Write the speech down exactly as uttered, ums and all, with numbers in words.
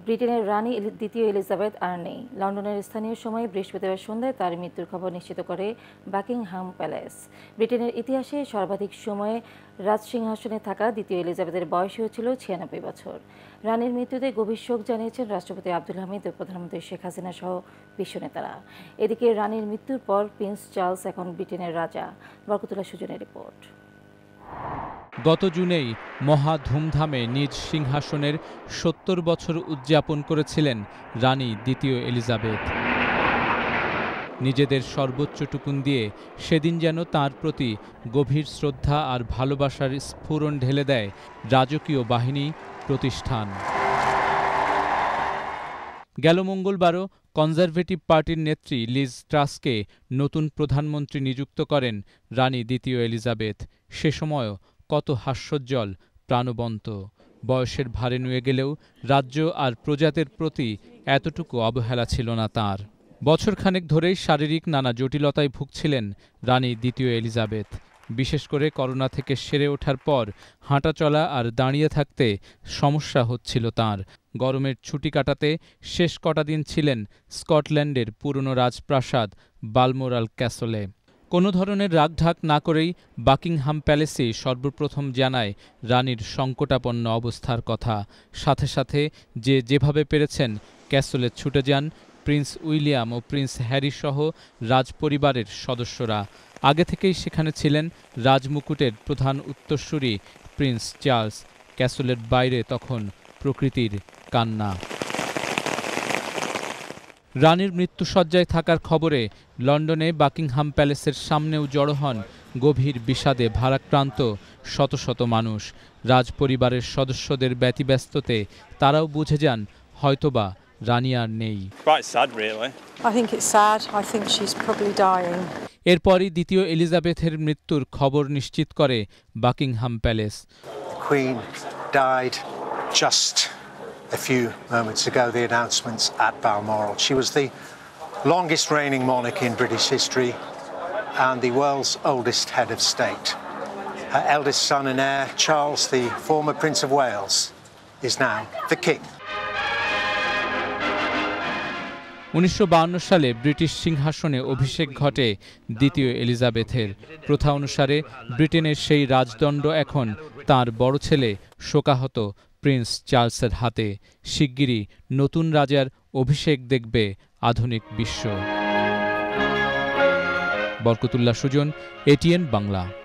ব্রিটেনের রানী দ্বিতীয় এলিজাবেথ আর নেই। লন্ডনের স্থানীয় সময় বৃহস্পতিবার সন্ধ্যায় তার মৃত্যুর খবর নিশ্চিত করে বাকিংহাম প্যালেস। ব্রিটেনের ইতিহাসে সর্বাধিক সময়ে রাজসিংহাসনে থাকা দ্বিতীয় এলিজাবেথের বয়স হয়েছিল ছিয়ানব্বই বছর। রানীর মৃত্যুতে গভীর শোক জানিয়েছেন রাষ্ট্রপতি আব্দুল হামিদ ও প্রধানমন্ত্রী শেখ হাসিনা সহ বিশ্ব নেতারা। এদিকে রানীর মৃত্যুর পর প্রিন্স চার্লস এখন ব্রিটেনের রাজা। বরকতুল্লাহ সুজনের রিপোর্ট। গত জুনেই মহা ধুমধামে নিজ সিংহাসনের সত্তর বছর উদযাপন করেছিলেন রানী দ্বিতীয় এলিজাবেথ। নিজেদের সর্বোচ্চটুকুন দিয়ে সেদিন যেন তাঁর প্রতি গভীর শ্রদ্ধা আর ভালোবাসার স্ফুরণ ঢেলে দেয় রাজকীয় বাহিনী প্রতিষ্ঠান। গেল মঙ্গলবারও কনজারভেটিভ পার্টির নেত্রী লিজ ট্রাসকে নতুন প্রধানমন্ত্রী নিযুক্ত করেন রানী দ্বিতীয় এলিজাবেথ। সে সময়ও কত হাস্যোজ্জ্বল, প্রাণবন্ত। বয়সের ভারে নুয়ে গেলেও রাজ্য আর প্রজাদের প্রতি এতটুকু অবহেলা ছিল না তাঁর। বছরখানেক ধরেই শারীরিক নানা জটিলতায় ভুগছিলেন রানী দ্বিতীয় এলিজাবেথ। বিশেষ করে করোনা থেকে সেরে ওঠার পর হাঁটাচলা আর দাঁড়িয়ে থাকতে সমস্যা হচ্ছিল তাঁর। গরমের ছুটি কাটাতে শেষ কটা দিন ছিলেন স্কটল্যান্ডের পুরনো রাজপ্রাসাদ বালমোরাল ক্যাসলে। কোনো ধরনের রাগঢাক না করেই বাকিংহাম প্যালেসে সর্বপ্রথম জানায় রানীর সংকটাপন্ন অবস্থার কথা। সাথে সাথে যে যেভাবে পেরেছেন ক্যাসলে ছুটে যান প্রিন্স উইলিয়াম ও প্রিন্স হ্যারি সহ রাজপরিবারের সদস্যরা। আগে থেকেই সেখানে ছিলেন রাজমুকুটের প্রধান উত্তরসূরি প্রিন্স চার্লস। ক্যাসলের বাইরে তখন প্রকৃতির কান্না। রানীর মৃত্যুশয্যায় থাকার খবরে লন্ডনে বাকিংহাম প্যালেসের সামনেও জড়ো হন গভীর বিষাদে ভারাক্রান্ত শত শত মানুষ। রাজপরিবারের সদস্যদের ব্যতিব্যস্ততে তারাও বুঝে যান হয়তোবা রানী আর নেই। এরপরই দ্বিতীয় এলিজাবেথের মৃত্যুর খবর নিশ্চিত করে Buckingham Palace. Queen died just a few moments ago, the announcements at Balmoral. She was the longest reigning monarch in British history and the world's oldest head of state. Her eldest son and heir, Charles, the former Prince of Wales, is now the king. উনিশশো বাহান্ন সালে British সিংহাসনে অভিষেক ঘটে দ্বিতীয় এলিজাবেথের। প্রথা অনুসারে ব্রিটেনের সেই রাজদণ্ড এখন তাঁর বড় ছেলে শোকাহত প্রিন্স চার্লসের হাতে। শিগগিরই নতুন রাজার অভিষেক দেখবে আধুনিক বিশ্ব। বরকতুল্লাহ সুজন, এটিএন বাংলা।